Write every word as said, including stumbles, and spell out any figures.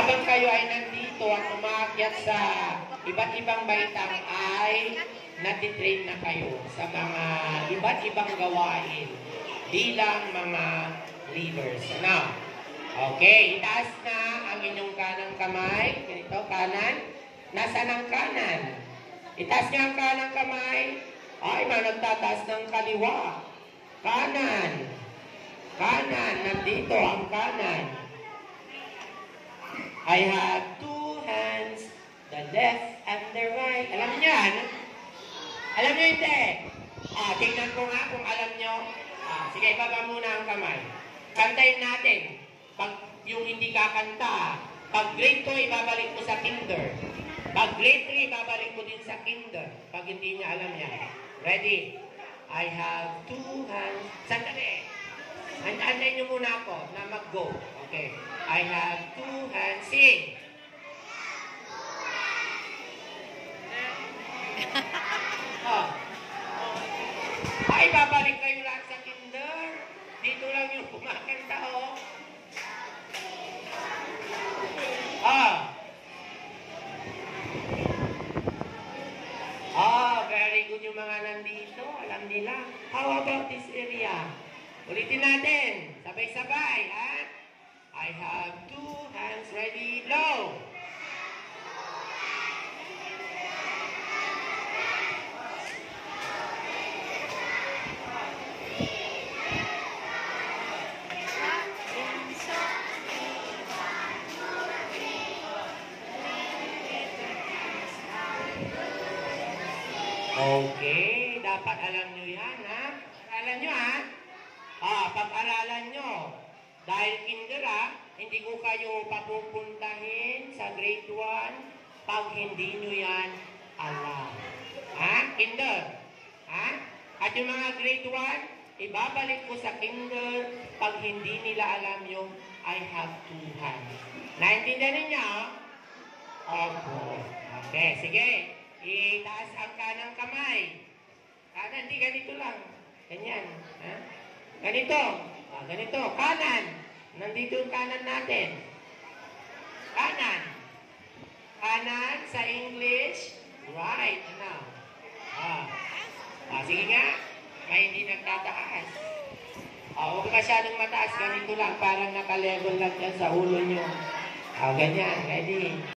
habang kayo ay nandito at umakyat sa iba't ibang baitang ay natitrain na kayo sa mga iba't ibang gawain bilang mga leaders. Ano? Okay, itaas na ang inyong kanang kamay. Ganito, kanan. Nasaan ang kanan? Itaas niya ang kanang kamay. Ay, may nagtataas ng kaliwa. Kanan. Kanan. Nandito ang kanan. I have two hands, the left and the right. Alam niyo yan? Alam niyo hindi? Ah, tingnan ko nga kung alam niyo. Ah, sige, ibaba muna ang kamay. Kantayin natin. Pag yung hindi kakanta, pag grade two, ibabalik ko sa kinder. Pag grade three, ibabalik ko din sa kinder. Pag hindi niya alam yan. Ready? I have two hands. Sandali. Antayin niyo muna ako na mag-go. Okay. I have two hands. Sing. Oh. Ay, babalik kayo lang sa kinder. Dito lang yung kumakanta, oh. Ah. Ah, very good yung mga nandito. Alam nila. How about this area? Ulitin natin. Sabay-sabay, ha? I have two hands. Ready, blow. Okay, dapat alam nyo yan, ha? Pag-aralan nyo, ha? Ah, pag-aralan nyo. Dahil kinder, ha? Hindi ko kayo papupuntahin sa grade one pag hindi nyo yan alam. Ha? Kinder? Ha? At yung mga grade one, ibabalik ko sa kinder pag hindi nila alam yung I have two hands. Naintindihan ninyo? Opo. Okay, sige. Itaas ang kanang kamay. Kanan, di ganito lang. Ganyan. Ha? Ganito. Ah, ganito. Kanan. Nandito yung kanan natin. Kanan. Kanan sa English. Right. Ano? Ah. Ah, sige nga. May hindi nagtataas. Ah, huwag masyadong mataas. Ganito lang. Parang naka-level lang yan sa ulo nyo. Ah, ganyan. Ready?